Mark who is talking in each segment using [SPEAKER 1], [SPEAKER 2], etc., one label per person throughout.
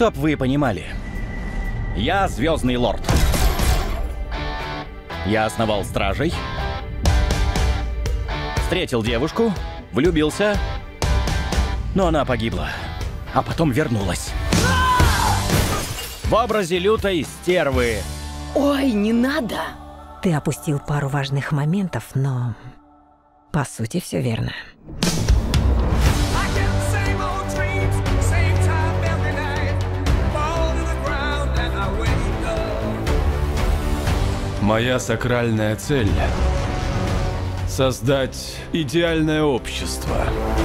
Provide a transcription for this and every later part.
[SPEAKER 1] Чтоб вы понимали, я Звездный Лорд. Я основал Стражей, встретил девушку, влюбился, но она погибла, а потом вернулась. В образе лютой стервы.
[SPEAKER 2] Ой, не надо!
[SPEAKER 3] Ты опустил пару важных моментов, но по сути все верно.
[SPEAKER 4] Моя сакральная цель — создать идеальное общество.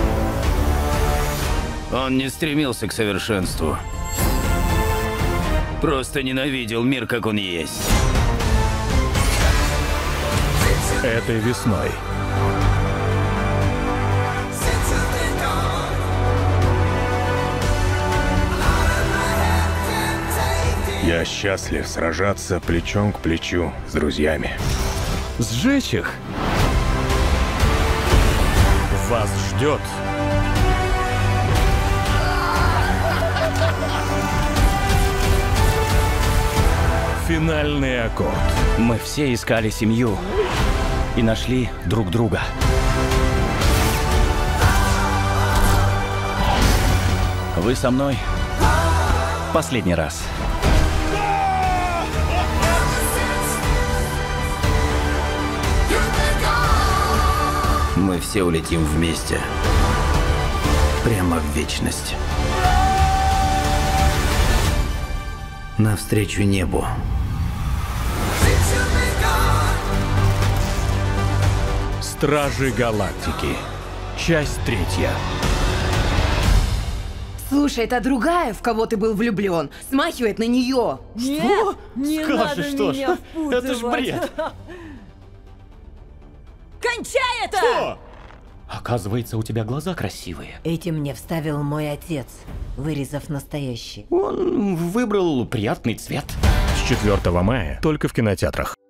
[SPEAKER 5] Он не стремился к совершенству. Просто ненавидел мир, как он есть.
[SPEAKER 6] Этой весной я счастлив сражаться плечом к плечу с друзьями. Сжечь их? Вас ждет финальный аккорд.
[SPEAKER 1] Мы все искали семью и нашли друг друга. Вы со мной последний раз.
[SPEAKER 5] Мы все улетим вместе. Прямо в вечность. Навстречу небу.
[SPEAKER 6] Стражи Галактики. Часть 3.
[SPEAKER 2] Слушай, это другая, в кого ты был влюблен. Смахивает на нее.
[SPEAKER 1] Что?
[SPEAKER 3] Не
[SPEAKER 1] Скажешь,
[SPEAKER 3] надо
[SPEAKER 1] что ж,
[SPEAKER 3] меня
[SPEAKER 1] это ж
[SPEAKER 3] впутывать.
[SPEAKER 1] бред.
[SPEAKER 3] Кончай это!
[SPEAKER 1] Что? Оказывается, у тебя глаза красивые.
[SPEAKER 3] Эти мне вставил мой отец, вырезав настоящий.
[SPEAKER 1] Он выбрал приятный цвет.
[SPEAKER 6] С 4 мая только в кинотеатрах.